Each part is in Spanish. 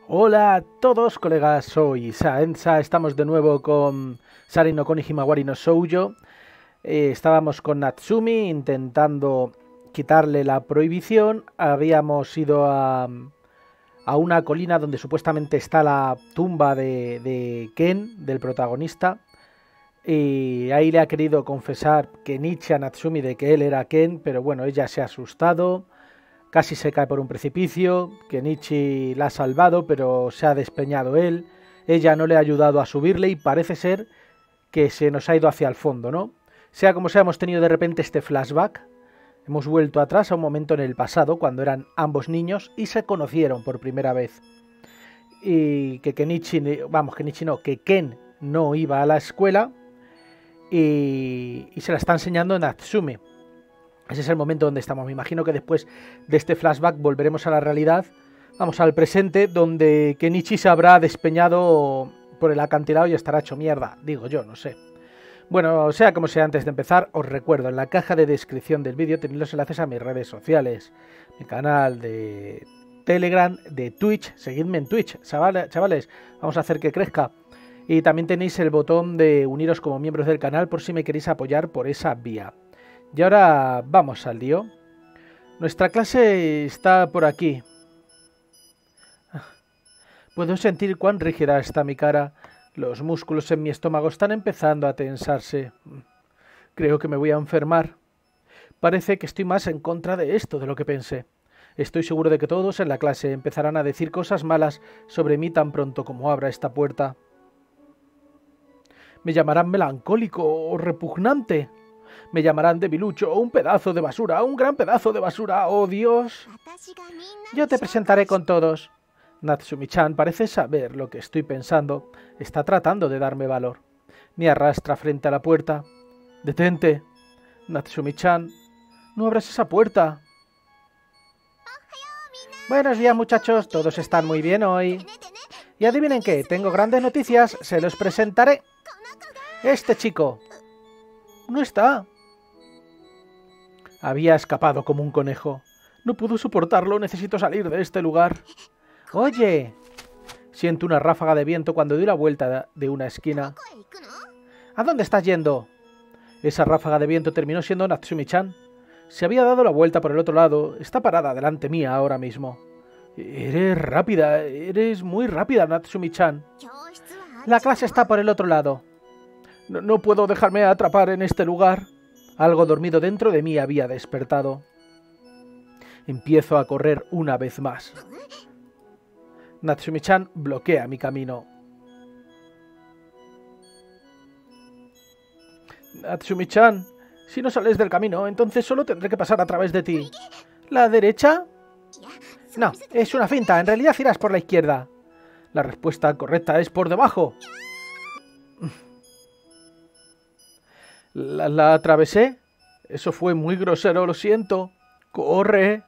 Hola a todos, colegas, soy Saenza, estamos de nuevo con Sari no Koni Himawari no Shoujo. Estábamos con Natsumi intentando quitarle la prohibición. Habíamos ido a una colina donde supuestamente está la tumba de Ken, del protagonista. Y ahí le ha querido confesar Kenichi a Natsumi de que él era Ken, pero bueno, ella se ha asustado. Casi se cae por un precipicio, Kenichi la ha salvado, pero se ha despeñado él. Ella no le ha ayudado a subirle y parece ser que se nos ha ido hacia el fondo, ¿no? Sea como sea, hemos tenido de repente este flashback. Hemos vuelto atrás a un momento en el pasado, cuando eran ambos niños y se conocieron por primera vez. Y que que Ken no iba a la escuela y se la está enseñando Natsumi. Ese es el momento donde estamos. Me imagino que después de este flashback volveremos a la realidad. Vamos al presente, donde Kenichi se habrá despeñado por el acantilado y estará hecho mierda. Digo yo, no sé. Bueno, sea como sea, antes de empezar, os recuerdo, en la caja de descripción del vídeo tenéis los enlaces a mis redes sociales. Mi canal de Telegram, de Twitch. Seguidme en Twitch, chavales. Vamos a hacer que crezca. Y también tenéis el botón de uniros como miembros del canal por si me queréis apoyar por esa vía. Y ahora vamos al lío. Nuestra clase está por aquí. Puedo sentir cuán rígida está mi cara. Los músculos en mi estómago están empezando a tensarse. Creo que me voy a enfermar. Parece que estoy más en contra de esto de lo que pensé. Estoy seguro de que todos en la clase empezarán a decir cosas malas sobre mí tan pronto como abra esta puerta. Me llamarán melancólico o repugnante. Me llamarán debilucho o un pedazo de basura, un gran pedazo de basura. ¡Oh, Dios! Yo te presentaré con todos. Natsumi-chan parece saber lo que estoy pensando. Está tratando de darme valor. Me arrastra frente a la puerta. ¡Detente! Natsumi-chan, no abras esa puerta. Buenos días, muchachos. Todos están muy bien hoy. Y adivinen qué, tengo grandes noticias. Se los presentaré. Este chico no está. Había escapado como un conejo. No puedo soportarlo, necesito salir de este lugar. ¡Oye! Siento una ráfaga de viento cuando doy la vuelta de una esquina. ¿A dónde estás yendo? Esa ráfaga de viento terminó siendo Natsumi-chan. Se había dado la vuelta por el otro lado. Está parada delante mía ahora mismo. Eres rápida, eres muy rápida, Natsumi-chan. La clase está por el otro lado. No puedo dejarme atrapar en este lugar. Algo dormido dentro de mí había despertado. Empiezo a correr una vez más. Natsumi-chan bloquea mi camino. Natsumi-chan, si no sales del camino, entonces solo tendré que pasar a través de ti. ¿La derecha? No, es una finta. En realidad irás por la izquierda. La respuesta correcta es por debajo. ¿La atravesé? Eso fue muy grosero, lo siento. ¡Corre!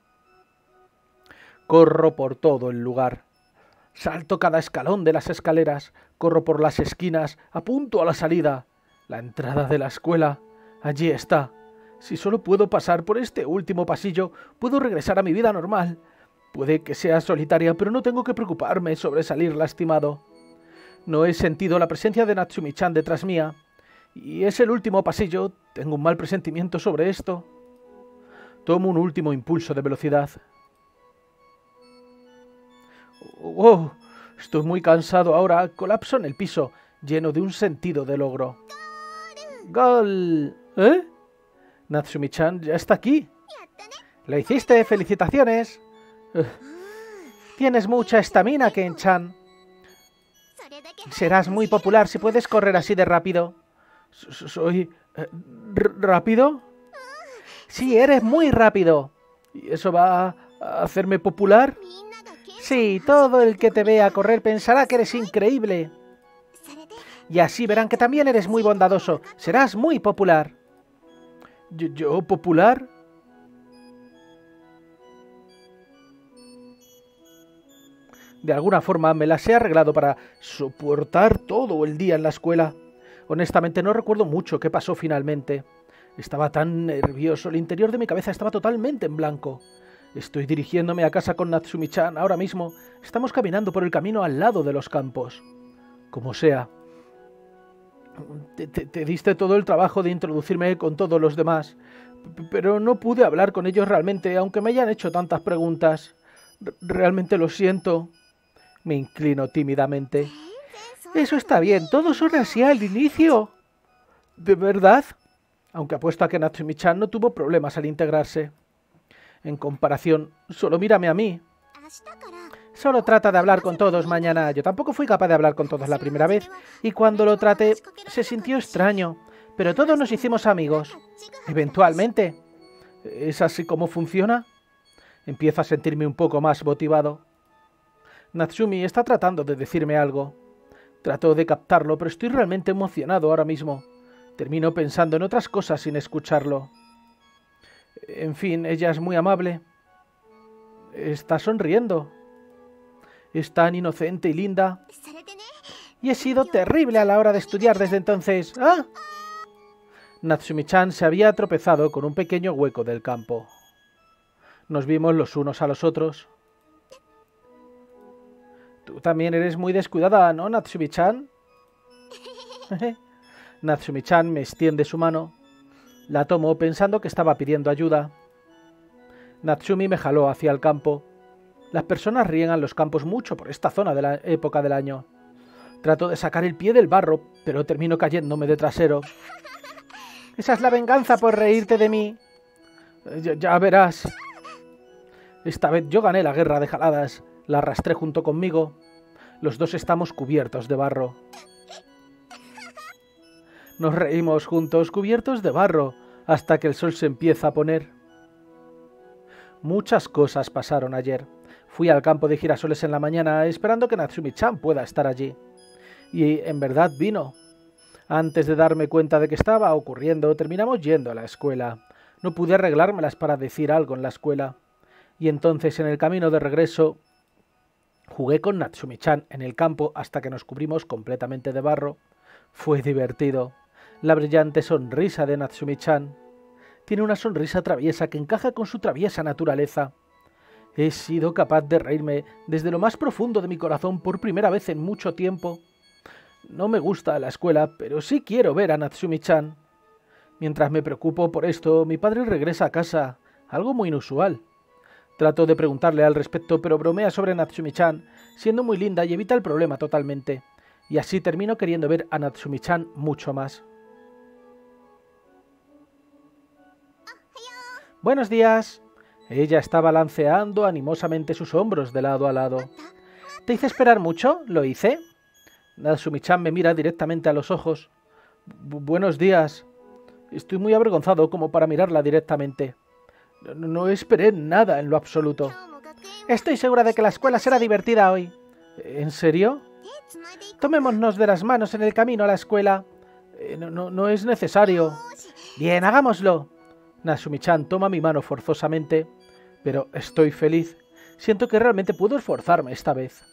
Corro por todo el lugar. Salto cada escalón de las escaleras. Corro por las esquinas. Apunto a la salida. La entrada de la escuela. Allí está. Si solo puedo pasar por este último pasillo, puedo regresar a mi vida normal. Puede que sea solitaria, pero no tengo que preocuparme sobre salir lastimado. No he sentido la presencia de Natsumi-chan detrás mía. Y es el último pasillo. Tengo un mal presentimiento sobre esto. Tomo un último impulso de velocidad. ¡Oh! Estoy muy cansado ahora. Colapso en el piso, lleno de un sentido de logro. ¡Gol! ¿Eh? Natsumi-chan ya está aquí. ¡Lo hiciste! ¡Felicitaciones! Tienes mucha estamina, Ken-chan. Serás muy popular si puedes correr así de rápido. ¿Soy rápido? Sí, eres muy rápido. ¿Y eso va a hacerme popular? Sí, todo el que te vea correr pensará que eres increíble. Y así verán que también eres muy bondadoso. Serás muy popular. ¿Yo popular? De alguna forma me las he arreglado para soportar todo el día en la escuela. Honestamente no recuerdo mucho qué pasó finalmente. Estaba tan nervioso, el interior de mi cabeza estaba totalmente en blanco. Estoy dirigiéndome a casa con Natsumi-chan ahora mismo. Estamos caminando por el camino al lado de los campos. Como sea. Te diste todo el trabajo de introducirme con todos los demás, pero no pude hablar con ellos realmente, aunque me hayan hecho tantas preguntas. Realmente lo siento. Me inclino tímidamente. Eso está bien, todos son así al inicio. ¿De verdad? Aunque apuesto a que Natsumi-chan no tuvo problemas al integrarse. En comparación, solo mírame a mí. Solo trata de hablar con todos mañana. Yo tampoco fui capaz de hablar con todos la primera vez, y cuando lo traté se sintió extraño, pero todos nos hicimos amigos. Eventualmente. ¿Es así como funciona? Empiezo a sentirme un poco más motivado. Natsumi está tratando de decirme algo. Trato de captarlo, pero estoy realmente emocionado ahora mismo. Termino pensando en otras cosas sin escucharlo. En fin, ella es muy amable. Está sonriendo. Es tan inocente y linda. Y he sido terrible a la hora de estudiar desde entonces. ¡Ah! Natsumi-chan se había tropezado con un pequeño hueco del campo. Nos vimos los unos a los otros. Tú también eres muy descuidada, ¿no, Natsumi-chan? Natsumi-chan me extiende su mano. La tomo pensando que estaba pidiendo ayuda. Natsumi me jaló hacia el campo. Las personas riegan los campos mucho por esta zona de la época del año. Trato de sacar el pie del barro, pero termino cayéndome de trasero. Esa es la venganza por reírte de mí. Ya verás. Esta vez yo gané la guerra de jaladas. La arrastré junto conmigo. Los dos estamos cubiertos de barro. Nos reímos juntos, cubiertos de barro, hasta que el sol se empieza a poner. Muchas cosas pasaron ayer. Fui al campo de girasoles en la mañana esperando que Natsumi-chan pueda estar allí. Y en verdad vino. Antes de darme cuenta de que estaba ocurriendo, terminamos yendo a la escuela. No pude arreglármelas para decir algo en la escuela. Y entonces en el camino de regreso jugué con Natsumi-chan en el campo hasta que nos cubrimos completamente de barro. Fue divertido. La brillante sonrisa de Natsumi-chan. Tiene una sonrisa traviesa que encaja con su traviesa naturaleza. He sido capaz de reírme desde lo más profundo de mi corazón por primera vez en mucho tiempo. No me gusta la escuela, pero sí quiero ver a Natsumi-chan. Mientras me preocupo por esto, mi padre regresa a casa, algo muy inusual. Trato de preguntarle al respecto, pero bromea sobre Natsumi-chan, siendo muy linda y evita el problema totalmente. Y así termino queriendo ver a Natsumi-chan mucho más. Buenos días. Ella está balanceando animosamente sus hombros de lado a lado. ¿Te hice esperar mucho? ¿Lo hice? Natsumi-chan me mira directamente a los ojos. Buenos días. Estoy muy avergonzado como para mirarla directamente. No esperé nada en lo absoluto. Estoy segura de que la escuela será divertida hoy. ¿En serio? Tomémonos de las manos en el camino a la escuela. No es necesario. Bien, hagámoslo. Natsumi-chan toma mi mano forzosamente, pero estoy feliz. Siento que realmente puedo esforzarme esta vez.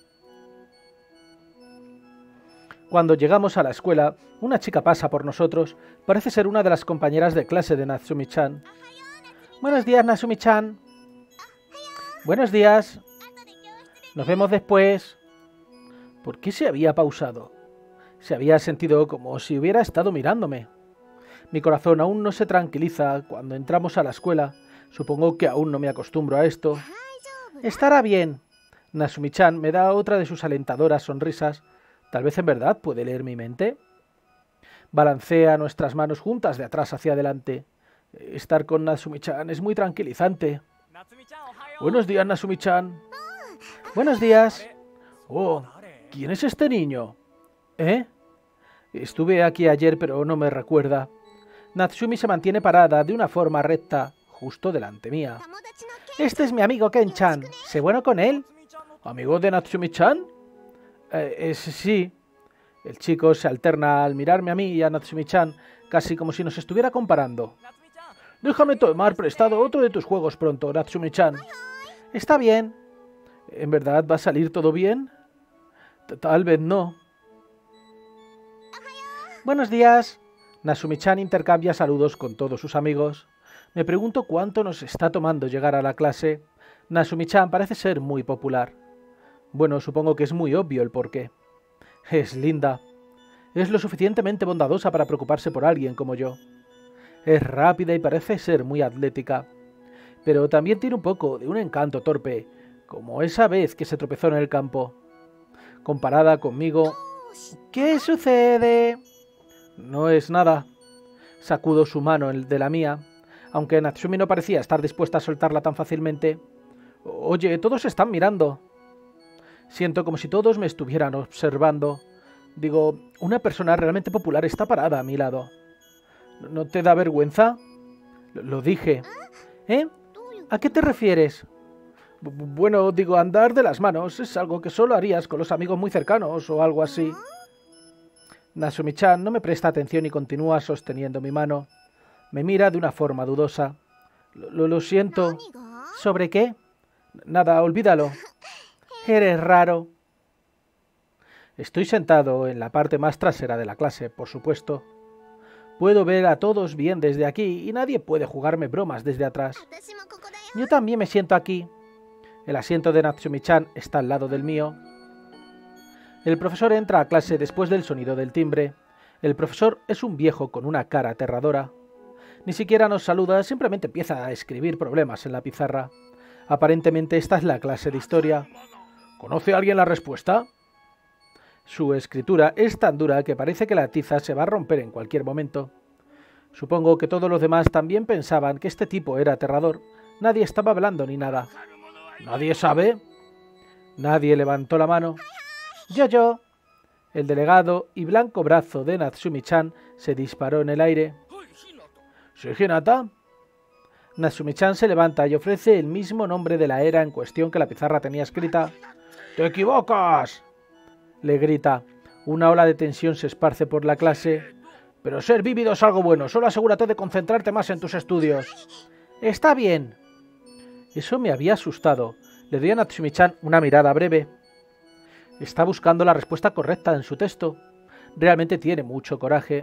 Cuando llegamos a la escuela, una chica pasa por nosotros. Parece ser una de las compañeras de clase de Natsumi-chan. Buenos días, Natsumi-chan. Buenos días. Nos vemos después. ¿Por qué se había pausado? Se había sentido como si hubiera estado mirándome. Mi corazón aún no se tranquiliza cuando entramos a la escuela. Supongo que aún no me acostumbro a esto. Estará bien. Natsumi-chan me da otra de sus alentadoras sonrisas. Tal vez en verdad puede leer mi mente. Balancea nuestras manos juntas de atrás hacia adelante. Estar con Natsumi-chan es muy tranquilizante. Buenos días, Natsumi-chan. Buenos días. Oh, ¿quién es este niño? ¿Eh? Estuve aquí ayer, pero no me recuerda. Natsumi se mantiene parada de una forma recta, justo delante mía. Este es mi amigo Ken-chan. ¿Sé bueno con él? ¿Amigo de Natsumi-chan? Sí. El chico se alterna al mirarme a mí y a Natsumi-chan, casi como si nos estuviera comparando. Déjame tomar prestado otro de tus juegos pronto, Natsumi-chan. Está bien. ¿En verdad va a salir todo bien? Tal vez no. Buenos días. Natsumi-chan intercambia saludos con todos sus amigos. Me pregunto cuánto nos está tomando llegar a la clase. Natsumi-chan parece ser muy popular. Bueno, supongo que es muy obvio el porqué. Es linda. Es lo suficientemente bondadosa para preocuparse por alguien como yo. Es rápida y parece ser muy atlética. Pero también tiene un poco de un encanto torpe, como esa vez que se tropezó en el campo. Comparada conmigo... ¿Qué sucede? No es nada. Sacudo su mano de la mía, aunque Natsumi no parecía estar dispuesta a soltarla tan fácilmente. Oye, todos están mirando. Siento como si todos me estuvieran observando. Digo, una persona realmente popular está parada a mi lado. ¿No te da vergüenza? Lo dije. ¿Eh? ¿A qué te refieres? Bueno, digo, andar de las manos es algo que solo harías con los amigos muy cercanos o algo así. Natsumi-chan no me presta atención y continúa sosteniendo mi mano. Me mira de una forma dudosa. Lo siento. ¿Sobre qué? Nada, olvídalo. Eres raro. Estoy sentado en la parte más trasera de la clase, por supuesto. Puedo ver a todos bien desde aquí y nadie puede jugarme bromas desde atrás. Yo también me siento aquí. El asiento de Natsumi-chan está al lado del mío. El profesor entra a clase después del sonido del timbre. El profesor es un viejo con una cara aterradora. Ni siquiera nos saluda, simplemente empieza a escribir problemas en la pizarra. Aparentemente esta es la clase de historia. ¿Conoce alguien la respuesta? Su escritura es tan dura que parece que la tiza se va a romper en cualquier momento. Supongo que todos los demás también pensaban que este tipo era aterrador. Nadie estaba hablando ni nada. ¿Nadie sabe? Nadie levantó la mano. Yo. El delegado y blanco brazo de Natsumi-chan se disparó en el aire. ¿Sí, Hinata? Natsumi-chan se levanta y ofrece el mismo nombre de la era en cuestión que la pizarra tenía escrita. ¡Te equivocas!, le grita. Una ola de tensión se esparce por la clase. Pero ser vívido es algo bueno, solo asegúrate de concentrarte más en tus estudios. Está bien. Eso me había asustado. Le doy a Natsumi-chan una mirada breve. Está buscando la respuesta correcta en su texto. Realmente tiene mucho coraje.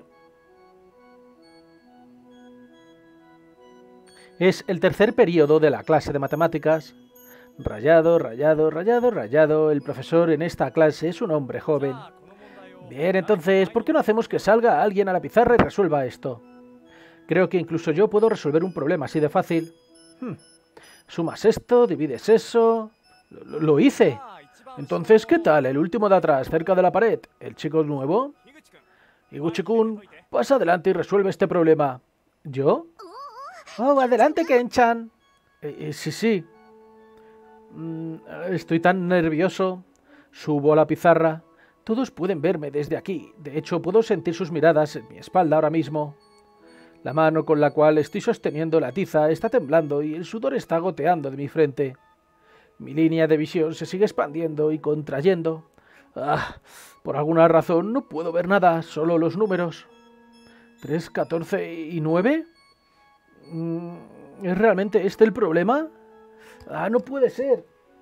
Es el tercer periodo de la clase de matemáticas. Rayado, rayado, rayado, rayado. El profesor en esta clase es un hombre joven. Bien, entonces, ¿por qué no hacemos que salga alguien a la pizarra y resuelva esto? Creo que incluso yo puedo resolver un problema así de fácil. Sumas esto, divides eso... Lo hice. Entonces, ¿qué tal el último de atrás, cerca de la pared? ¿El chico nuevo? Higuchi-kun, pasa adelante y resuelve este problema. ¿Yo? Oh, adelante, Ken-chan. Sí. Estoy tan nervioso. Subo a la pizarra. Todos pueden verme desde aquí. De hecho, puedo sentir sus miradas en mi espalda ahora mismo. La mano con la cual estoy sosteniendo la tiza está temblando y el sudor está goteando de mi frente. Mi línea de visión se sigue expandiendo y contrayendo. Por alguna razón no puedo ver nada, solo los números. 3, 14 y 9. ¿Es realmente este el problema? No puede ser.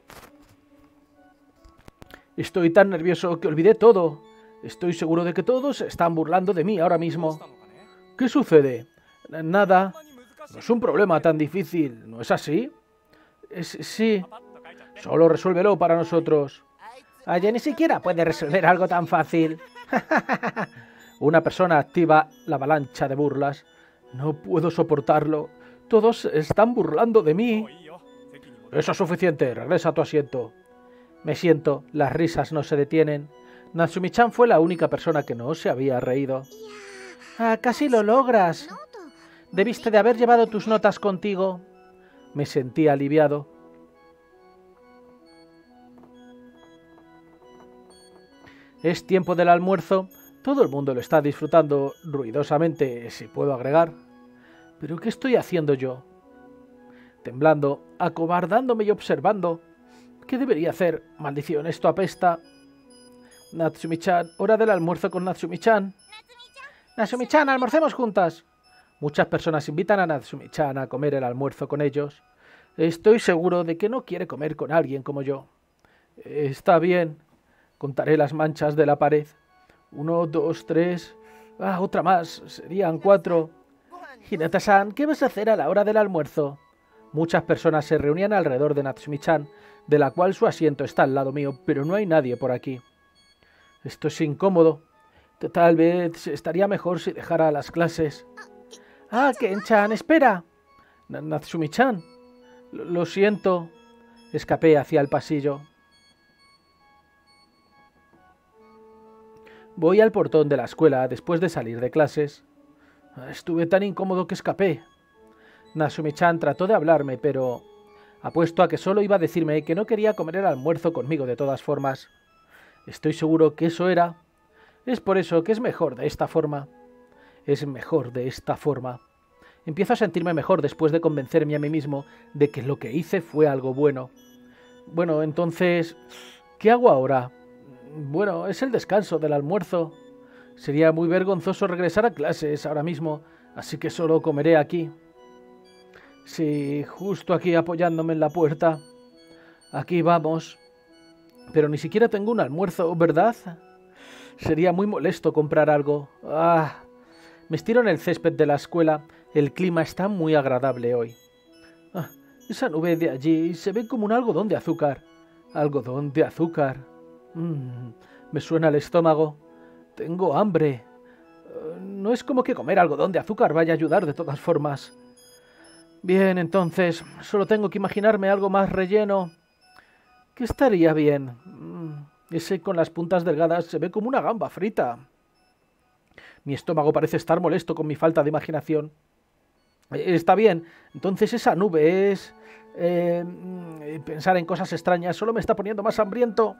Estoy tan nervioso que olvidé todo. Estoy seguro de que todos se están burlando de mí ahora mismo. ¿Qué sucede? Nada. No es un problema tan difícil, ¿no es así? Sí. Solo resuélvelo para nosotros. Ella ni siquiera puede resolver algo tan fácil. Una persona activa la avalancha de burlas. No puedo soportarlo. Todos están burlando de mí. Eso es suficiente. Regresa a tu asiento. Me siento. Las risas no se detienen. Natsumi-chan fue la única persona que no se había reído. Casi lo logras. Debiste de haber llevado tus notas contigo. Me sentí aliviado. Es tiempo del almuerzo. Todo el mundo lo está disfrutando ruidosamente, si puedo agregar. ¿Pero qué estoy haciendo yo? Temblando, acobardándome y observando. ¿Qué debería hacer? Maldición, esto apesta. Natsumi-chan, hora del almuerzo con Natsumi-chan. Natsumi-chan, almorcemos juntas. Muchas personas invitan a Natsumi-chan a comer el almuerzo con ellos. Estoy seguro de que no quiere comer con alguien como yo. Está bien. Contaré las manchas de la pared. 1, 2, 3... otra más. Serían 4. Hinata-san, ¿qué vas a hacer a la hora del almuerzo? Muchas personas se reunían alrededor de Natsumi-chan, de la cual su asiento está al lado mío, pero no hay nadie por aquí. Esto es incómodo. Tal vez estaría mejor si dejara las clases. ¡Ah, Ken-chan, espera! Natsumi-chan. Lo siento. Escapé hacia el pasillo. Voy al portón de la escuela después de salir de clases. Estuve tan incómodo que escapé. Natsumi-chan trató de hablarme, pero apuesto a que solo iba a decirme que no quería comer el almuerzo conmigo de todas formas. Estoy seguro que eso era. Es por eso que es mejor de esta forma. Es mejor de esta forma. Empiezo a sentirme mejor después de convencerme a mí mismo de que lo que hice fue algo bueno. Bueno, entonces, ¿qué hago ahora? Bueno, es el descanso del almuerzo. Sería muy vergonzoso regresar a clases ahora mismo, así que solo comeré aquí. Sí, justo aquí apoyándome en la puerta. Aquí vamos. Pero ni siquiera tengo un almuerzo, ¿verdad? Sería muy molesto comprar algo. ¡Ah! Me estiro en el césped de la escuela. El clima está muy agradable hoy. Ah, esa nube de allí se ve como un algodón de azúcar. Algodón de azúcar. Me suena el estómago. Tengo hambre. No es como que comer algodón de azúcar vaya a ayudar de todas formas. Bien, entonces, solo tengo que imaginarme algo más relleno. ¿Qué estaría bien? Ese con las puntas delgadas se ve como una gamba frita. Mi estómago parece estar molesto con mi falta de imaginación. Está bien, entonces esa nube es... pensar en cosas extrañas solo me está poniendo más hambriento.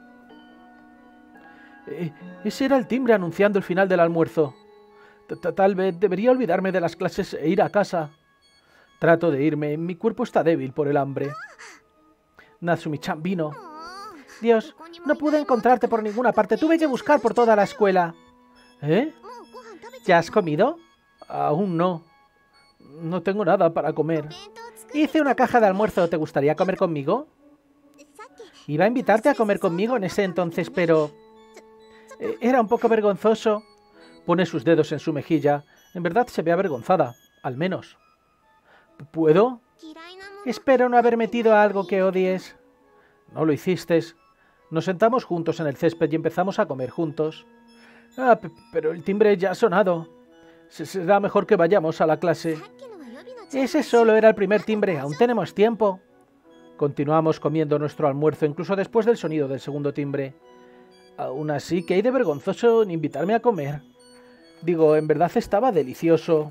Ese era el timbre anunciando el final del almuerzo. Tal vez debería olvidarme de las clases e ir a casa. Trato de irme, mi cuerpo está débil por el hambre. Natsumi-chan vino. Dios, no pude encontrarte por ninguna parte, tuve que buscar por toda la escuela. ¿Eh? ¿Ya has comido? Aún no. No tengo nada para comer. Hice una caja de almuerzo, ¿te gustaría comer conmigo? Iba a invitarte a comer conmigo en ese entonces, pero... era un poco vergonzoso. Pone sus dedos en su mejilla. En verdad se ve avergonzada, al menos. ¿Puedo? Espero no haber metido algo que odies. No lo hiciste. Nos sentamos juntos en el césped y empezamos a comer juntos. Pero el timbre ya ha sonado. Será mejor que vayamos a la clase. Ese solo era el primer timbre, aún tenemos tiempo. Continuamos comiendo nuestro almuerzo incluso después del sonido del segundo timbre. Aún así, ¿qué hay de vergonzoso en invitarme a comer? Digo, en verdad estaba delicioso.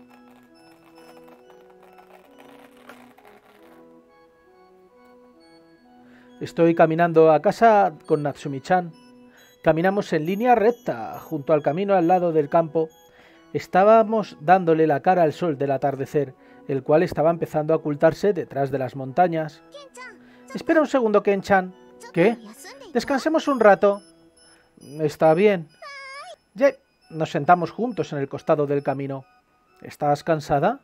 Estoy caminando a casa con Natsumi-chan. Caminamos en línea recta, junto al camino al lado del campo. Estábamos dándole la cara al sol del atardecer, el cual estaba empezando a ocultarse detrás de las montañas. Espera un segundo, Ken-chan. ¿Qué? Descansemos un rato. Está bien. Ya. Nos sentamos juntos en el costado del camino. ¿Estás cansada?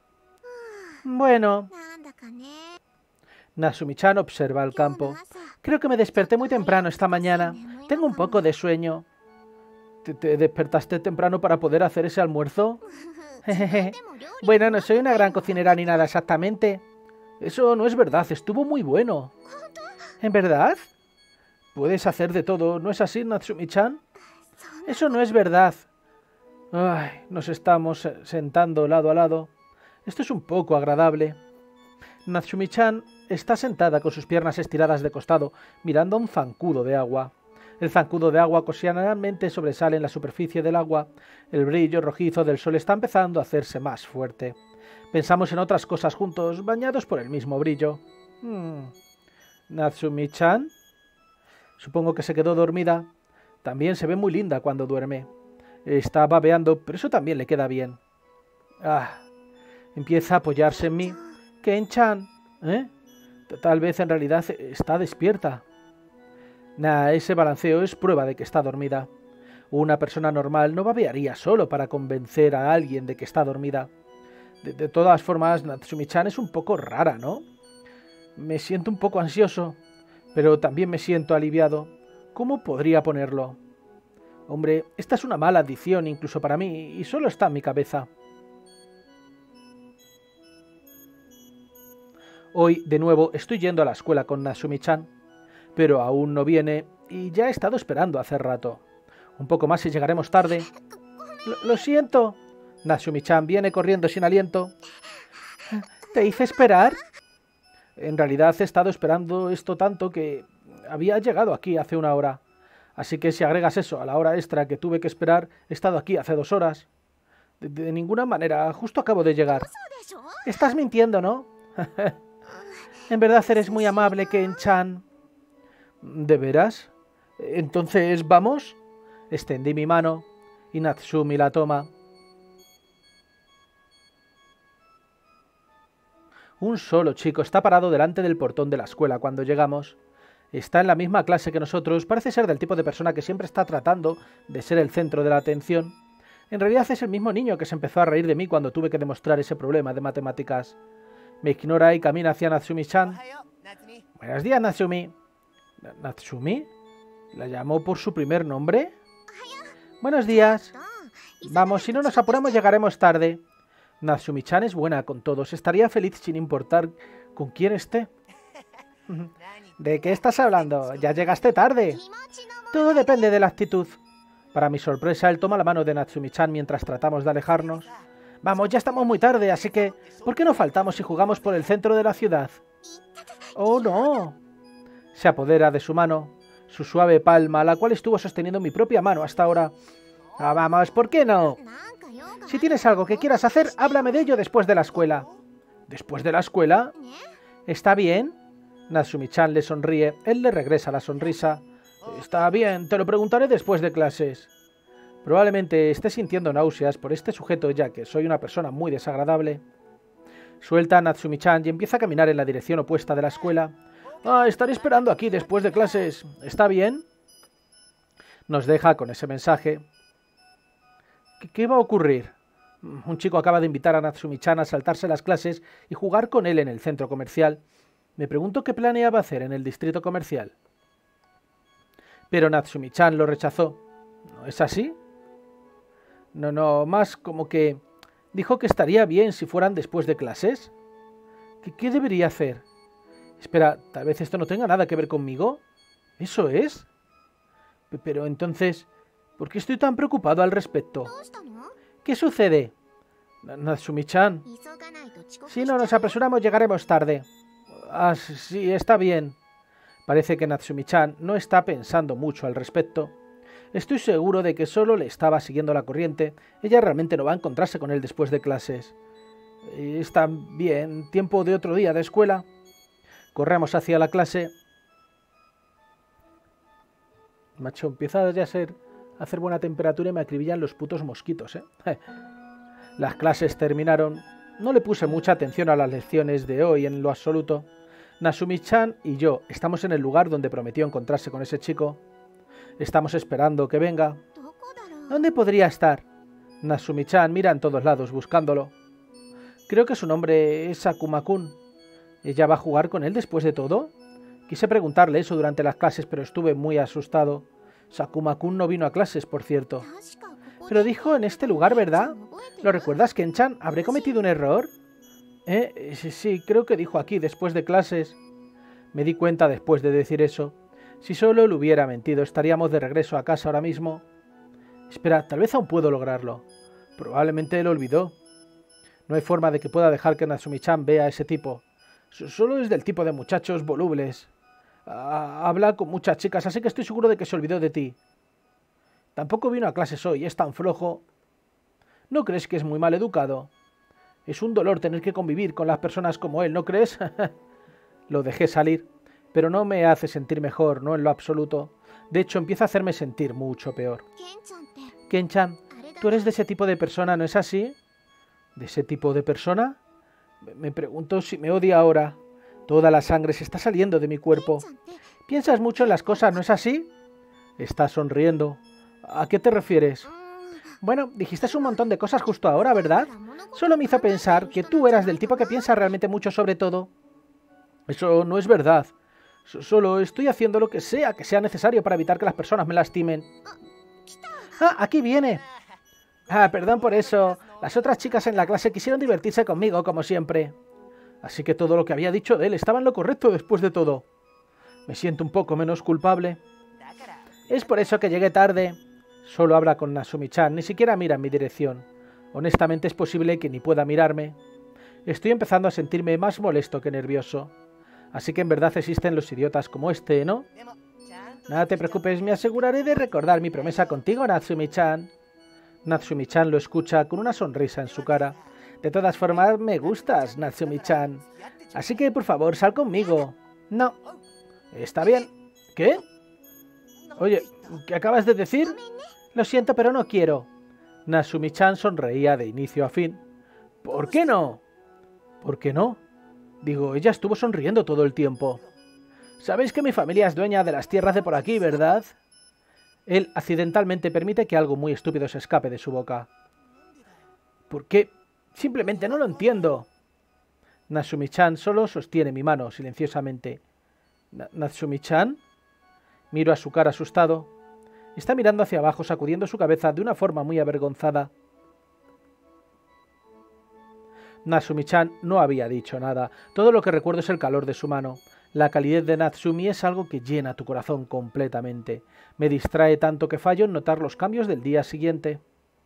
Bueno. Natsumi-chan observa el campo. Creo que me desperté muy temprano esta mañana. Tengo un poco de sueño. ¿Te despertaste temprano para poder hacer ese almuerzo? Bueno, no soy una gran cocinera ni nada exactamente. Eso no es verdad, estuvo muy bueno. ¿En verdad? Puedes hacer de todo, ¿no es así, Natsumi-chan? Eso no es verdad. Ay, nos estamos sentando lado a lado. Esto es un poco agradable. Natsumi-chan está sentada con sus piernas estiradas de costado, mirando a un zancudo de agua. El zancudo de agua ocasionalmente sobresale en la superficie del agua. El brillo rojizo del sol está empezando a hacerse más fuerte. Pensamos en otras cosas juntos, bañados por el mismo brillo. ¿Natsumi-chan? Supongo que se quedó dormida. También se ve muy linda cuando duerme. Está babeando, pero eso también le queda bien. Empieza a apoyarse en mí. Ken-chan, ¿eh? Tal vez en realidad está despierta. Ese balanceo es prueba de que está dormida. Una persona normal no babearía solo para convencer a alguien de que está dormida. De todas formas, Natsumi-chan es un poco rara, ¿no? Me siento un poco ansioso, pero también me siento aliviado. ¿Cómo podría ponerlo? Hombre, esta es una mala adición incluso para mí, y solo está en mi cabeza. Hoy, de nuevo, estoy yendo a la escuela con Natsumi-chan, pero aún no viene y ya he estado esperando hace rato. Un poco más y llegaremos tarde. Lo siento. Natsumi-chan viene corriendo sin aliento. ¿Te hice esperar? En realidad he estado esperando esto tanto que había llegado aquí hace una hora. Así que si agregas eso a la hora extra que tuve que esperar, he estado aquí hace 2 horas. De ninguna manera, justo acabo de llegar. Estás mintiendo, ¿no? En verdad eres muy amable, Ken-chan. ¿De veras? Entonces, ¿vamos? Extendí mi mano y Natsumi la toma. Un solo chico está parado delante del portón de la escuela cuando llegamos. Está en la misma clase que nosotros, parece ser del tipo de persona que siempre está tratando de ser el centro de la atención. En realidad es el mismo niño que se empezó a reír de mí cuando tuve que demostrar ese problema de matemáticas. Me ignora y camina hacia Natsumi-chan. Buenos días, Natsumi. ¿Natsumi? ¿La llamó por su primer nombre? Buenos días. Vamos, si no nos apuramos llegaremos tarde. Natsumi-chan es buena con todos. Estaría feliz sin importar con quién esté. ¿De qué estás hablando? Ya llegaste tarde. Todo depende de la actitud. Para mi sorpresa, él toma la mano de Natsumi-chan mientras tratamos de alejarnos. Vamos, ya estamos muy tarde, así que ¿por qué no faltamos y jugamos por el centro de la ciudad? ¡Oh, no! Se apodera de su mano, su suave palma, la cual estuvo sosteniendo mi propia mano hasta ahora. Ah, vamos, ¿por qué no? Si tienes algo que quieras hacer, háblame de ello después de la escuela. ¿Después de la escuela? ¿Está bien? Natsumi-chan le sonríe. Él le regresa la sonrisa. Está bien, te lo preguntaré después de clases. Probablemente esté sintiendo náuseas por este sujeto, ya que soy una persona muy desagradable. Suelta a Natsumi-chan y empieza a caminar en la dirección opuesta de la escuela. Estaré esperando aquí después de clases. ¿Está bien? Nos deja con ese mensaje. ¿Qué va a ocurrir? Un chico acaba de invitar a Natsumi-chan a saltarse las clases y jugar con él en el centro comercial. Me pregunto qué planeaba hacer en el distrito comercial. Pero Natsumi-chan lo rechazó. ¿No es así? No, más como que dijo que estaría bien si fueran después de clases. ¿Qué debería hacer? Espera, tal vez esto no tenga nada que ver conmigo. ¿Eso es? Pero entonces, ¿por qué estoy tan preocupado al respecto? ¿Qué sucede? Natsumi-chan. Si no nos apresuramos llegaremos tarde. Sí, está bien. Parece que Natsumi-chan no está pensando mucho al respecto. Estoy seguro de que solo le estaba siguiendo la corriente. Ella realmente no va a encontrarse con él después de clases. Está bien, tiempo de otro día de escuela. Corremos hacia la clase. Macho, empieza ya a hacer buena temperatura y me acribillan los putos mosquitos, ¿eh? Las clases terminaron. No le puse mucha atención a las lecciones de hoy en lo absoluto. Natsumi-chan y yo estamos en el lugar donde prometió encontrarse con ese chico. Estamos esperando que venga. ¿Dónde podría estar? Natsumi-chan mira en todos lados buscándolo. Creo que su nombre es Sakuma-kun. ¿Ella va a jugar con él después de todo? Quise preguntarle eso durante las clases, pero estuve muy asustado. Sakuma-kun no vino a clases, por cierto. Pero dijo en este lugar, ¿verdad? ¿Lo recuerdas, Ken-chan? ¿Habré cometido un error? Sí, creo que dijo aquí, después de clases. Me di cuenta después de decir eso. Si solo le hubiera mentido, estaríamos de regreso a casa ahora mismo. Espera, tal vez aún puedo lograrlo. Probablemente lo olvidó. No hay forma de que pueda dejar que Natsumi-chan vea a ese tipo. Solo es del tipo de muchachos volubles. Habla con muchas chicas, así que estoy seguro de que se olvidó de ti. Tampoco vino a clases hoy, es tan flojo. ¿No crees que es muy mal educado? Es un dolor tener que convivir con las personas como él, ¿no crees? Lo dejé salir, pero no me hace sentir mejor, no en lo absoluto. De hecho, empieza a hacerme sentir mucho peor. Ken-chan, ¿tú eres de ese tipo de persona, no es así? ¿De ese tipo de persona? Me pregunto si me odia ahora. Toda la sangre se está saliendo de mi cuerpo. Piensas mucho en las cosas, ¿no es así? Estás sonriendo. ¿A qué te refieres? Bueno, dijiste un montón de cosas justo ahora, ¿verdad? Solo me hizo pensar que tú eras del tipo que piensa realmente mucho sobre todo. Eso no es verdad. Solo estoy haciendo lo que sea necesario para evitar que las personas me lastimen. Aquí viene. Perdón por eso. Las otras chicas en la clase quisieron divertirse conmigo, como siempre. Así que todo lo que había dicho de él estaba en lo correcto después de todo. Me siento un poco menos culpable. Es por eso que llegué tarde. Solo habla con Natsumi-chan, ni siquiera mira en mi dirección. Honestamente es posible que ni pueda mirarme. Estoy empezando a sentirme más molesto que nervioso. Así que en verdad existen los idiotas como este, ¿no? Nada te preocupes, me aseguraré de recordar mi promesa contigo, Natsumi-chan. Natsumi-chan lo escucha con una sonrisa en su cara. De todas formas, me gustas, Natsumi-chan. Así que, por favor, sal conmigo. No. Está bien. ¿Qué? Oye, ¿qué acabas de decir? Lo siento, pero no quiero. Natsumi-chan sonreía de inicio a fin. ¿Por qué no? ¿Por qué no? Digo, ella estuvo sonriendo todo el tiempo. Sabéis que mi familia es dueña de las tierras de por aquí, ¿verdad? Él accidentalmente permite que algo muy estúpido se escape de su boca. ¿Por qué? Simplemente no lo entiendo. Natsumi-chan solo sostiene mi mano silenciosamente. ¿Natsumi-chan? Miro a su cara asustado. Está mirando hacia abajo, sacudiendo su cabeza de una forma muy avergonzada. Natsumi-chan no había dicho nada. Todo lo que recuerdo es el calor de su mano. La calidez de Natsumi es algo que llena tu corazón completamente. Me distrae tanto que fallo en notar los cambios del día siguiente.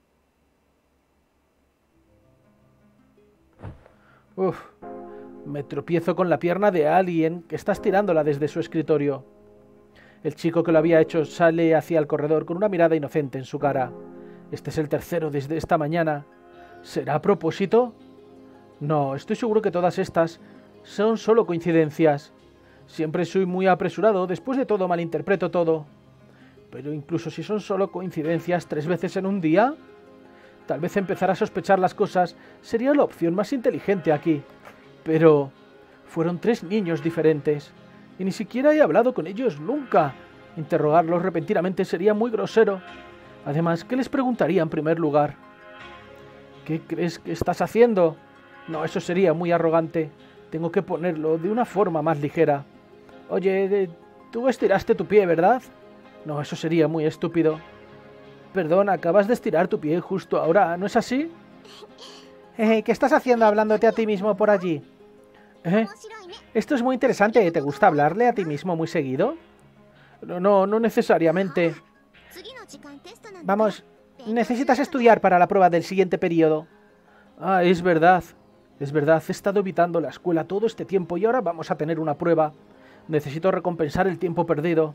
Uf, me tropiezo con la pierna de alguien que está estirándola desde su escritorio. El chico que lo había hecho sale hacia el corredor con una mirada inocente en su cara. Este es el tercero desde esta mañana. ¿Será a propósito? No, estoy seguro que todas estas son solo coincidencias. Siempre soy muy apresurado, después de todo malinterpreto todo. Pero incluso si son solo coincidencias 3 veces en un día, tal vez empezar a sospechar las cosas sería la opción más inteligente aquí. Pero fueron 3 niños diferentes, y ni siquiera he hablado con ellos nunca. Interrogarlos repentinamente sería muy grosero. Además, ¿qué les preguntaría en primer lugar? ¿Qué crees que estás haciendo? No, eso sería muy arrogante. Tengo que ponerlo de una forma más ligera. Oye, tú estiraste tu pie, ¿verdad? No, eso sería muy estúpido. Perdón, acabas de estirar tu pie justo ahora, ¿no es así? ¿Qué estás haciendo hablándote a ti mismo por allí? Esto es muy interesante. ¿Te gusta hablarle a ti mismo muy seguido? No necesariamente. Vamos, necesitas estudiar para la prueba del siguiente periodo. Ah, es verdad. Es verdad, he estado evitando la escuela todo este tiempo y ahora vamos a tener una prueba. Necesito recompensar el tiempo perdido.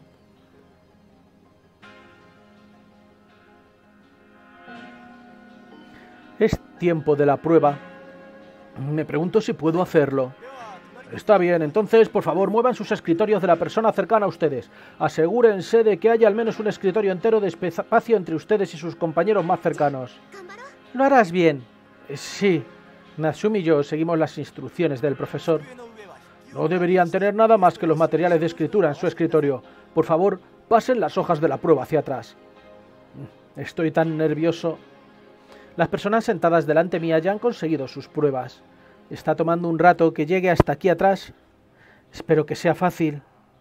Es tiempo de la prueba. Me pregunto si puedo hacerlo. Está bien, entonces, por favor, muevan sus escritorios de la persona cercana a ustedes. Asegúrense de que haya al menos un escritorio entero de espacio entre ustedes y sus compañeros más cercanos. Lo harás bien. Sí. Natsumi y yo seguimos las instrucciones del profesor. No deberían tener nada más que los materiales de escritura en su escritorio. Por favor, pasen las hojas de la prueba hacia atrás. Estoy tan nervioso. Las personas sentadas delante mía ya han conseguido sus pruebas. Está tomando un rato que llegue hasta aquí atrás. Espero que sea fácil.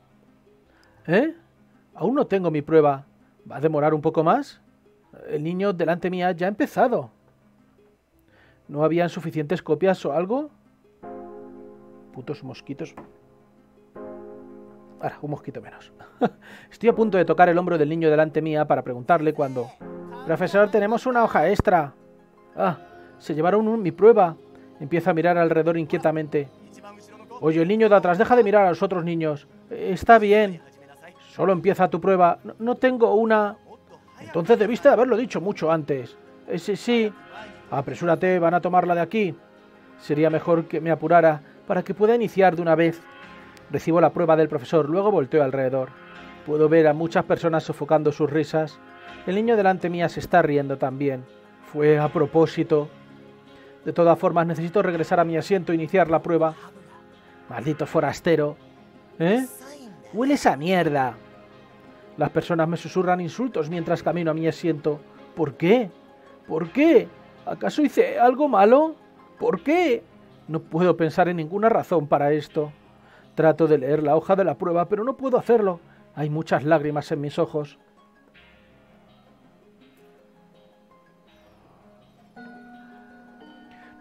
Aún no tengo mi prueba. ¿Va a demorar un poco más? El niño delante mía ya ha empezado. ¿No habían suficientes copias o algo? Putos mosquitos. Ahora, un mosquito menos. Estoy a punto de tocar el hombro del niño delante mía para preguntarle cuando... Profesor, tenemos una hoja extra. Ah, se llevaron mi prueba. Empiezo a mirar alrededor inquietamente. Oye, el niño de atrás, deja de mirar a los otros niños. Está bien. Solo empieza tu prueba. No tengo una... Entonces debiste haberlo dicho mucho antes. Sí. Apresúrate, van a tomarla de aquí. Sería mejor que me apurara para que pueda iniciar de una vez. Recibo la prueba del profesor, luego volteo alrededor. Puedo ver a muchas personas sofocando sus risas. El niño delante mía se está riendo también. Fue a propósito. De todas formas, necesito regresar a mi asiento e iniciar la prueba. Maldito forastero. Hueles a mierda. Las personas me susurran insultos mientras camino a mi asiento. ¿Por qué? ¿Por qué? ¿Acaso hice algo malo? ¿Por qué? No puedo pensar en ninguna razón para esto. Trato de leer la hoja de la prueba, pero no puedo hacerlo. Hay muchas lágrimas en mis ojos.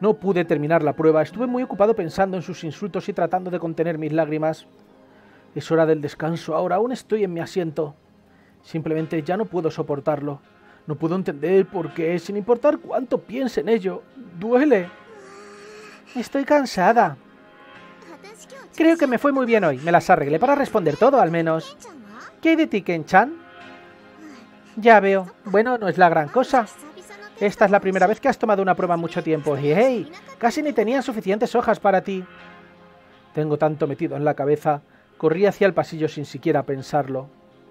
No pude terminar la prueba. Estuve muy ocupado pensando en sus insultos y tratando de contener mis lágrimas. Es hora del descanso ahora. Aún estoy en mi asiento. Simplemente ya no puedo soportarlo. No puedo entender por qué, sin importar cuánto piense en ello. Duele. Estoy cansada. Creo que me fue muy bien hoy. Me las arreglé para responder todo, al menos. ¿Qué hay de ti, Ken-chan? Ya veo. Bueno, no es la gran cosa. Esta es la primera vez que has tomado una prueba en mucho tiempo. Y hey, casi ni tenía suficientes hojas para ti. Tengo tanto metido en la cabeza. Corrí hacia el pasillo sin siquiera pensarlo.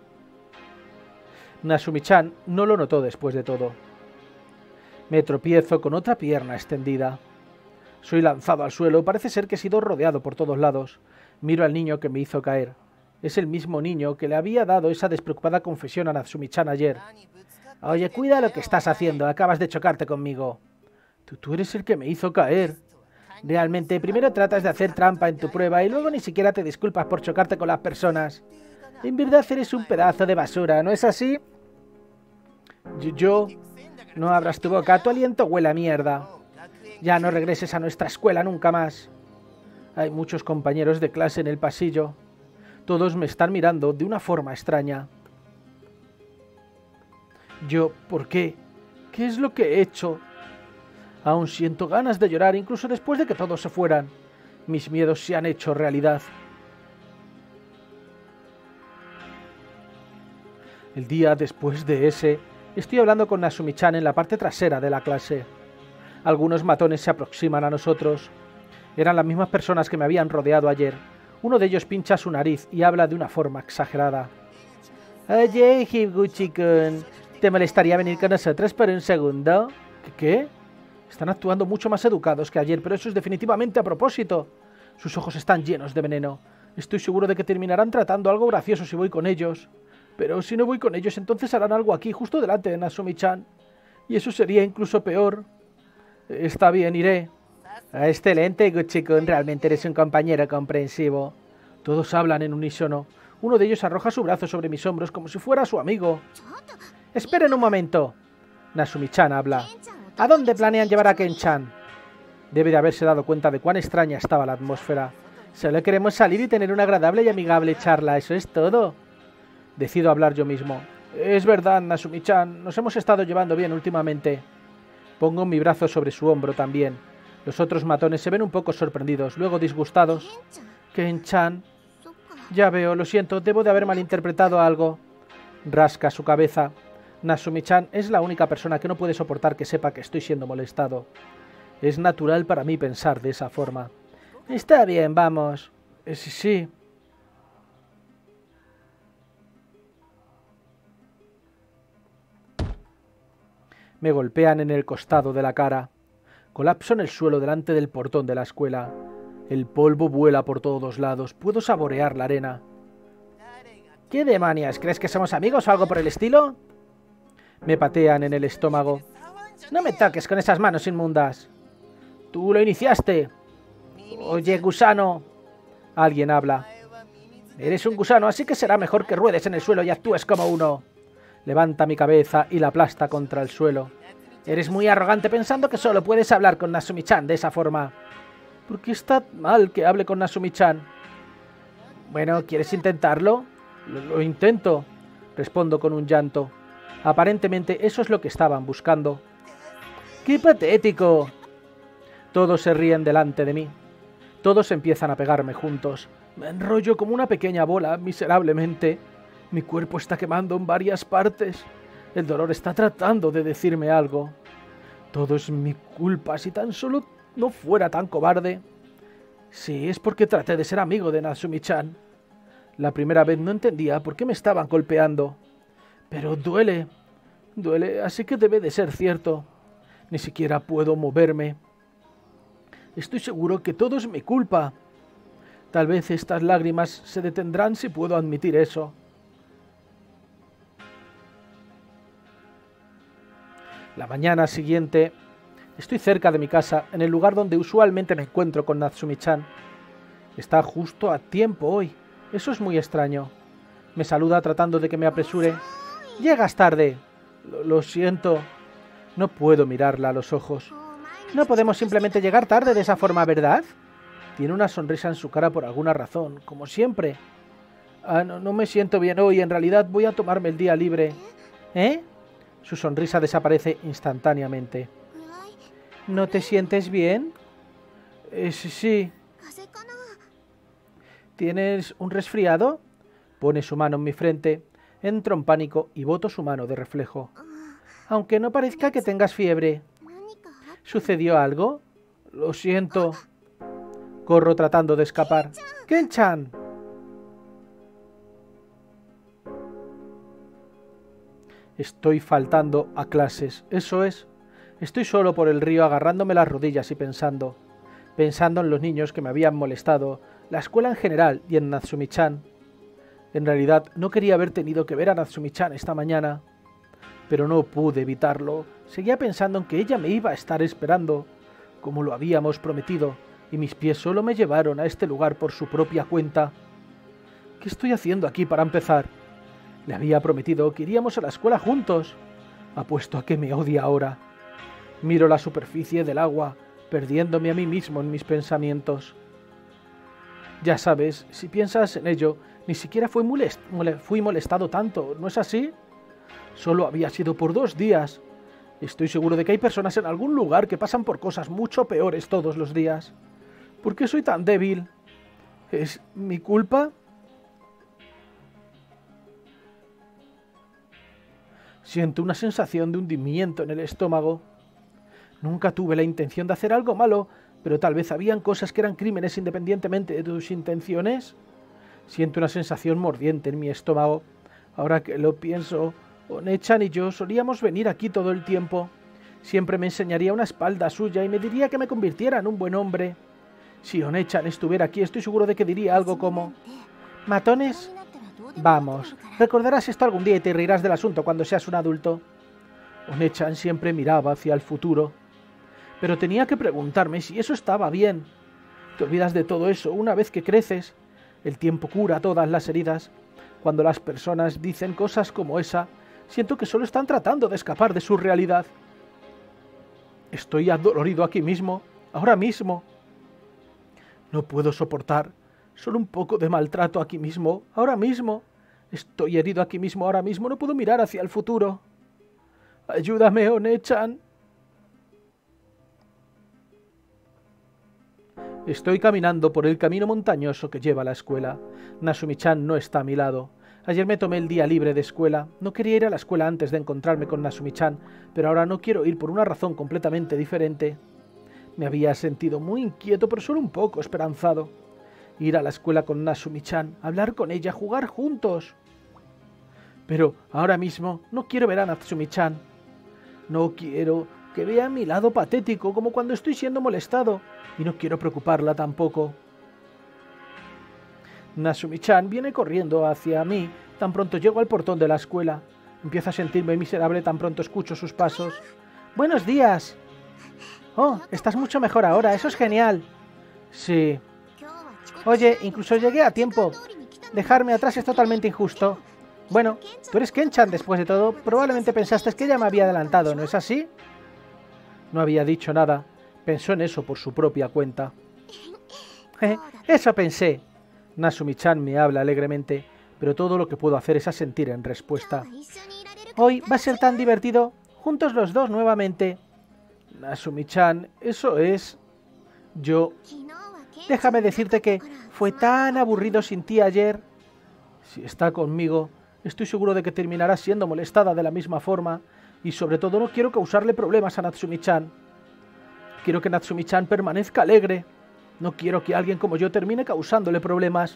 Nasumi-chan no lo notó después de todo. Me tropiezo con otra pierna extendida. Soy lanzado al suelo. Parece ser que he sido rodeado por todos lados. Miro al niño que me hizo caer. Es el mismo niño que le había dado esa despreocupada confesión a Nasumi-chan ayer. Oye, cuida lo que estás haciendo. Acabas de chocarte conmigo. Tú eres el que me hizo caer. Realmente, primero tratas de hacer trampa en tu prueba y luego ni siquiera te disculpas por chocarte con las personas. En verdad eres un pedazo de basura, ¿no es así? Yo... No abras tu boca, tu aliento huele a mierda. Ya no regreses a nuestra escuela nunca más. Hay muchos compañeros de clase en el pasillo. Todos me están mirando de una forma extraña. ¿Por qué? ¿Qué es lo que he hecho? Aún siento ganas de llorar incluso después de que todos se fueran. Mis miedos se han hecho realidad. El día después de ese, estoy hablando con Nasumi-chan en la parte trasera de la clase. Algunos matones se aproximan a nosotros. Eran las mismas personas que me habían rodeado ayer. Uno de ellos pincha su nariz y habla de una forma exagerada. Oye, Higuchi-kun, ¿te molestaría venir con nosotros por un segundo? ¿Qué? Están actuando mucho más educados que ayer, pero eso es definitivamente a propósito. Sus ojos están llenos de veneno. Estoy seguro de que terminarán tratando algo gracioso si voy con ellos. Pero si no voy con ellos, entonces harán algo aquí, justo delante de Nasumi-chan. Y eso sería incluso peor. Está bien, iré. Excelente, Higuchi-kun. Realmente eres un compañero comprensivo. Todos hablan en unísono. Uno de ellos arroja su brazo sobre mis hombros como si fuera su amigo. Esperen un momento. Nasumi-chan habla. ¿A dónde planean llevar a Ken-chan? Debe de haberse dado cuenta de cuán extraña estaba la atmósfera. Solo queremos salir y tener una agradable y amigable charla, eso es todo. Decido hablar yo mismo. Es verdad, Nasumi-chan, nos hemos estado llevando bien últimamente. Pongo mi brazo sobre su hombro también. Los otros matones se ven un poco sorprendidos, luego disgustados. Ken-chan. Ya veo, lo siento, debo de haber malinterpretado algo. Rasca su cabeza. Nasumi-chan es la única persona que no puede soportar que sepa que estoy siendo molestado. Es natural para mí pensar de esa forma. Está bien, vamos. Sí. Me golpean en el costado de la cara. Colapso en el suelo delante del portón de la escuela. El polvo vuela por todos lados. Puedo saborear la arena. ¿Qué demonios? ¿Crees que somos amigos o algo por el estilo? Me patean en el estómago. No me toques con esas manos inmundas. Tú lo iniciaste. Oye, gusano. Alguien habla. Eres un gusano, así que será mejor que ruedes en el suelo y actúes como uno. Levanta mi cabeza y la aplasta contra el suelo. Eres muy arrogante pensando que solo puedes hablar con Nasumi-chan de esa forma. ¿Por qué está mal que hable con Nasumi-chan? Bueno, ¿quieres intentarlo? Lo intento. Respondo con un llanto. Aparentemente eso es lo que estaban buscando. ¡Qué patético! Todos se ríen delante de mí. Todos empiezan a pegarme juntos. Me enrollo como una pequeña bola, miserablemente. Mi cuerpo está quemando en varias partes. El dolor está tratando de decirme algo. Todo es mi culpa, si tan solo no fuera tan cobarde. Sí, es porque traté de ser amigo de Nasumi-chan. La primera vez no entendía por qué me estaban golpeando. Pero duele, así que debe de ser cierto. Ni siquiera puedo moverme. Estoy seguro que todo es mi culpa. Tal vez estas lágrimas se detendrán si puedo admitir eso. La mañana siguiente, estoy cerca de mi casa, en el lugar donde usualmente me encuentro con Nasumi-chan. Está justo a tiempo hoy. Eso es muy extraño. Me saluda tratando de que me apresure. Llegas tarde. Lo siento. No puedo mirarla a los ojos. No podemos simplemente llegar tarde de esa forma, ¿verdad? Tiene una sonrisa en su cara por alguna razón, como siempre. No me siento bien hoy, en realidad voy a tomarme el día libre. ¿Eh? Su sonrisa desaparece instantáneamente. ¿No te sientes bien? Sí. ¿Tienes un resfriado? Pone su mano en mi frente. Entro en pánico y boto su mano de reflejo. Aunque no parezca que tengas fiebre. ¿Sucedió algo? Lo siento. Corro tratando de escapar. ¡Ken-chan! Estoy faltando a clases, eso es. Estoy solo por el río agarrándome las rodillas y pensando en los niños que me habían molestado, la escuela en general y en Natsumi-chan. En realidad no quería haber tenido que ver a Natsumi-chan esta mañana, pero no pude evitarlo. Seguía pensando en que ella me iba a estar esperando, como lo habíamos prometido, y mis pies solo me llevaron a este lugar por su propia cuenta. ¿Qué estoy haciendo aquí para empezar? Le había prometido que iríamos a la escuela juntos. Apuesto a que me odia ahora. Miro la superficie del agua, perdiéndome a mí mismo en mis pensamientos. Ya sabes, si piensas en ello, ni siquiera fui molestado tanto, ¿no es así? Solo había sido por 2 días. Estoy seguro de que hay personas en algún lugar que pasan por cosas mucho peores todos los días. ¿Por qué soy tan débil? ¿Es mi culpa? Siento una sensación de hundimiento en el estómago. Nunca tuve la intención de hacer algo malo, pero tal vez habían cosas que eran crímenes independientemente de tus intenciones. Siento una sensación mordiente en mi estómago. Ahora que lo pienso, One-chan y yo solíamos venir aquí todo el tiempo. Siempre me enseñaría una espalda suya y me diría que me convirtiera en un buen hombre. Si One-chan estuviera aquí, estoy seguro de que diría algo como: ¿matones? Vamos, recordarás esto algún día y te reirás del asunto cuando seas un adulto. One-chan siempre miraba hacia el futuro. Pero tenía que preguntarme si eso estaba bien. Te olvidas de todo eso una vez que creces. El tiempo cura todas las heridas. Cuando las personas dicen cosas como esa, siento que solo están tratando de escapar de su realidad. Estoy adolorido aquí mismo, ahora mismo. No puedo soportar solo un poco de maltrato aquí mismo, ahora mismo. Estoy herido aquí mismo, ahora mismo. No puedo mirar hacia el futuro. Ayúdame, One-chan. Estoy caminando por el camino montañoso que lleva a la escuela. Natsumi-chan no está a mi lado. Ayer me tomé el día libre de escuela. No quería ir a la escuela antes de encontrarme con Natsumi-chan, pero ahora no quiero ir por una razón completamente diferente. Me había sentido muy inquieto, pero solo un poco esperanzado. Ir a la escuela con Natsumi-chan, hablar con ella, jugar juntos. Pero ahora mismo no quiero ver a Natsumi-chan. No quiero que vea mi lado patético como cuando estoy siendo molestado, y no quiero preocuparla tampoco. Natsumi-chan viene corriendo hacia mí tan pronto llego al portón de la escuela. Empiezo a sentirme miserable tan pronto escucho sus pasos. ¡Buenos días! Oh, estás mucho mejor ahora, eso es genial. Sí. Oye, incluso llegué a tiempo. Dejarme atrás es totalmente injusto. Bueno, tú eres Ken-chan después de todo. Probablemente pensaste que ella me había adelantado, ¿no es así? No había dicho nada. Pensó en eso por su propia cuenta. Eso pensé. Natsumi-chan me habla alegremente, pero todo lo que puedo hacer es asentir en respuesta. Hoy va a ser tan divertido, juntos los dos nuevamente. Natsumi-chan, eso es... Yo... Déjame decirte que fue tan aburrido sin ti ayer. Si está conmigo, estoy seguro de que terminará siendo molestada de la misma forma, y sobre todo no quiero causarle problemas a Natsumi-chan. Quiero que Natsumi-chan permanezca alegre. No quiero que alguien como yo termine causándole problemas.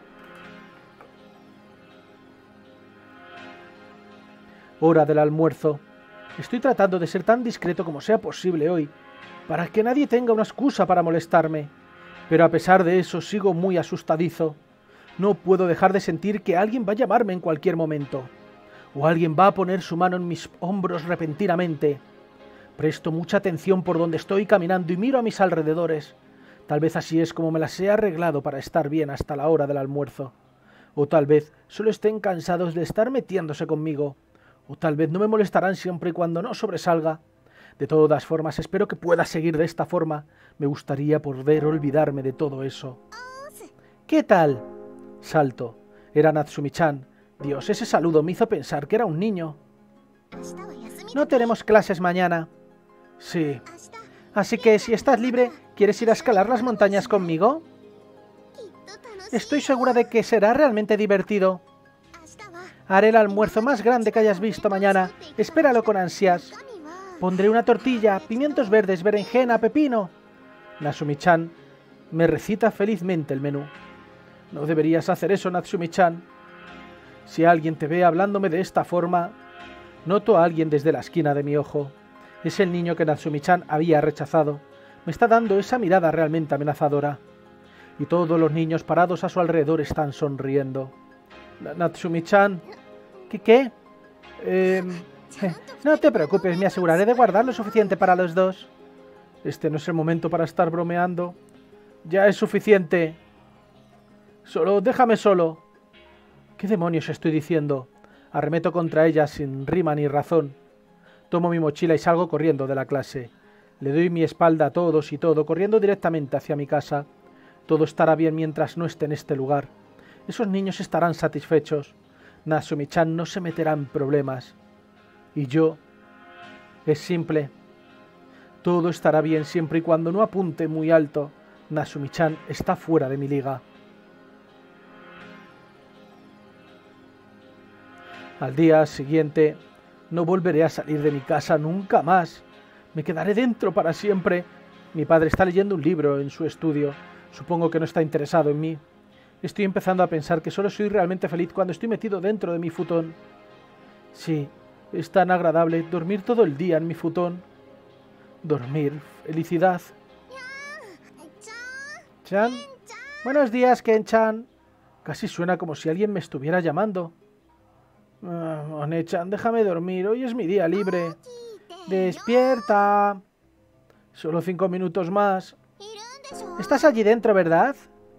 Hora del almuerzo. Estoy tratando de ser tan discreto como sea posible hoy, para que nadie tenga una excusa para molestarme. Pero a pesar de eso sigo muy asustadizo. No puedo dejar de sentir que alguien va a llamarme en cualquier momento. O alguien va a poner su mano en mis hombros repentinamente. Presto mucha atención por donde estoy caminando y miro a mis alrededores. Tal vez así es como me las he arreglado para estar bien hasta la hora del almuerzo. O tal vez solo estén cansados de estar metiéndose conmigo. O tal vez no me molestarán siempre y cuando no sobresalga. De todas formas, espero que pueda seguir de esta forma. Me gustaría poder olvidarme de todo eso. ¿Qué tal? Salto. Era Natsumi-chan. Dios, ese saludo me hizo pensar que era un niño. ¿No tenemos clases mañana? Sí. Así que, si estás libre, ¿quieres ir a escalar las montañas conmigo? Estoy segura de que será realmente divertido. Haré el almuerzo más grande que hayas visto mañana. Espéralo con ansias. Pondré una tortilla, pimientos verdes, berenjena, pepino. Natsumi-chan me recita felizmente el menú. No deberías hacer eso, Natsumi-chan. Si alguien te ve hablándome de esta forma... Noto a alguien desde la esquina de mi ojo. Es el niño que Natsumi-chan había rechazado. Me está dando esa mirada realmente amenazadora. Y todos los niños parados a su alrededor están sonriendo. Natsumi-chan... ¿Qué? No te preocupes, me aseguraré de guardar lo suficiente para los dos. Este no es el momento para estar bromeando. Ya es suficiente. Solo, déjame solo. ¿Qué demonios estoy diciendo? Arremeto contra ella sin rima ni razón. Tomo mi mochila y salgo corriendo de la clase. Le doy mi espalda a todos y todo, corriendo directamente hacia mi casa. Todo estará bien mientras no esté en este lugar. Esos niños estarán satisfechos. Natsumi-chan no se meterá en problemas. Y yo... Es simple. Todo estará bien siempre y cuando no apunte muy alto. Natsumi-chan está fuera de mi liga. Al día siguiente, no volveré a salir de mi casa nunca más. Me quedaré dentro para siempre. Mi padre está leyendo un libro en su estudio. Supongo que no está interesado en mí. Estoy empezando a pensar que solo soy realmente feliz cuando estoy metido dentro de mi futón. Sí, es tan agradable dormir todo el día en mi futón. Dormir, felicidad. ¿Chan? Buenos días, Ken-chan. Casi suena como si alguien me estuviera llamando. One-chan, déjame dormir. Hoy es mi día libre. ¡Despierta! Solo 5 minutos más. Estás allí dentro, ¿verdad?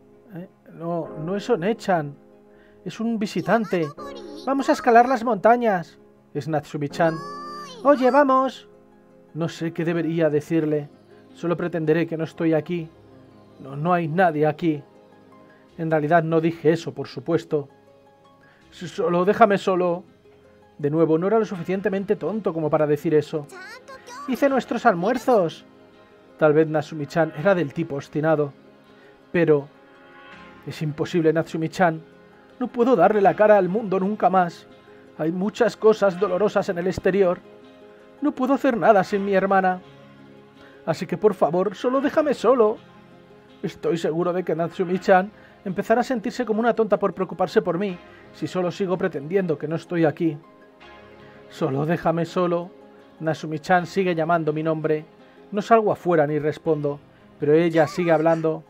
No es One-chan. Es un visitante. Vamos a escalar las montañas. Es Natsumi-chan. Oye, vamos. No sé qué debería decirle. Solo pretenderé que no estoy aquí. No hay nadie aquí. En realidad no dije eso, por supuesto. Solo, déjame solo. De nuevo, no era lo suficientemente tonto como para decir eso. Hice nuestros almuerzos. Tal vez Natsumi-chan era del tipo obstinado. Pero... es imposible, Natsumi-chan. No puedo darle la cara al mundo nunca más. Hay muchas cosas dolorosas en el exterior. No puedo hacer nada sin mi hermana. Así que por favor, solo déjame solo. Estoy seguro de que Natsumi-chan empezará a sentirse como una tonta por preocuparse por mí, si solo sigo pretendiendo que no estoy aquí. Solo déjame solo. Natsumi-chan sigue llamando mi nombre. No salgo afuera ni respondo, pero ella sigue hablando.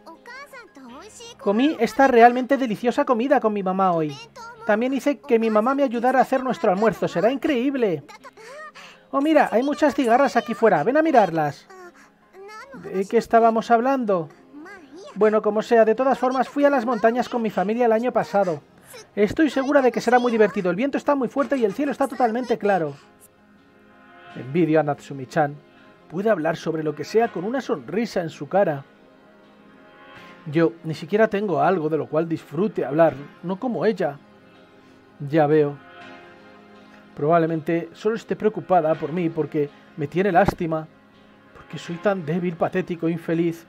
Comí esta realmente deliciosa comida con mi mamá hoy. También hice que mi mamá me ayudara a hacer nuestro almuerzo. ¡Será increíble! Oh, mira, hay muchas cigarras aquí fuera. Ven a mirarlas. ¿De qué estábamos hablando? Bueno, como sea, de todas formas fui a las montañas con mi familia el año pasado. Estoy segura de que será muy divertido. El viento está muy fuerte y el cielo está totalmente claro. Envidio a Natsumi-chan. Puede hablar sobre lo que sea con una sonrisa en su cara. Yo ni siquiera tengo algo de lo cual disfrute hablar, no como ella. Ya veo. Probablemente solo esté preocupada por mí porque me tiene lástima. Porque soy tan débil, patético e infeliz.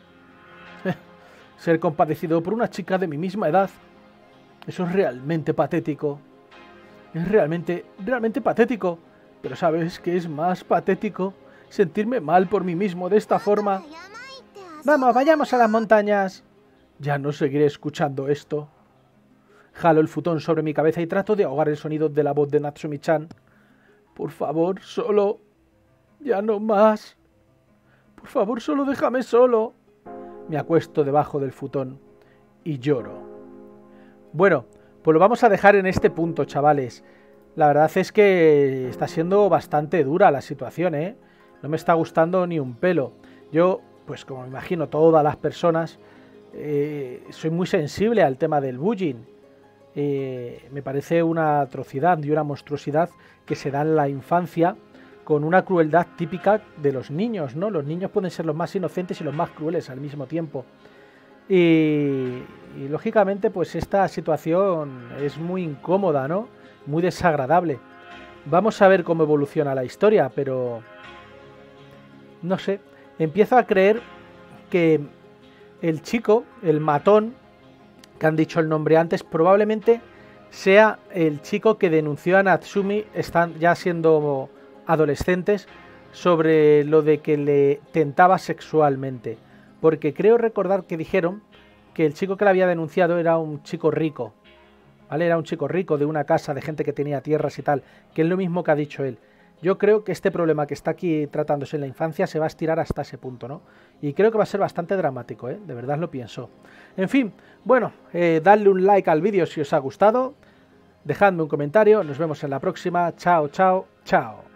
Ser compadecido por una chica de mi misma edad. Eso es realmente patético. Es realmente patético. Pero ¿sabes qué es más patético? Sentirme mal por mí mismo de esta forma. Vamos, vayamos a las montañas. Ya no seguiré escuchando esto. Jalo el futón sobre mi cabeza y trato de ahogar el sonido de la voz de Natsumi-chan. Por favor, solo... ya no más. Por favor, solo déjame solo. Me acuesto debajo del futón y lloro. Bueno, pues lo vamos a dejar en este punto, chavales. La verdad es que está siendo bastante dura la situación, ¿eh? No me está gustando ni un pelo. Yo, pues como me imagino todas las personas, soy muy sensible al tema del bullying. Me parece una atrocidad y una monstruosidad que se da en la infancia con una crueldad típica de los niños, ¿no? Los niños pueden ser los más inocentes y los más crueles al mismo tiempo. Y lógicamente, pues esta situación es muy incómoda, ¿no? Muy desagradable. Vamos a ver cómo evoluciona la historia, pero no sé. Empiezo a creer que el chico, el matón, que han dicho el nombre antes, probablemente sea el chico que denunció a Natsumi, están ya siendo adolescentes, sobre lo de que le tentaba sexualmente. Porque creo recordar que dijeron que el chico que le había denunciado era un chico rico, ¿vale? Era un chico rico de una casa de gente que tenía tierras y tal, que es lo mismo que ha dicho él. Yo creo que este problema que está aquí tratándose en la infancia se va a estirar hasta ese punto, ¿no? Y creo que va a ser bastante dramático, ¿eh? De verdad lo pienso. En fin, bueno, dadle un like al vídeo si os ha gustado, dejadme un comentario, nos vemos en la próxima, chao, chao, chao.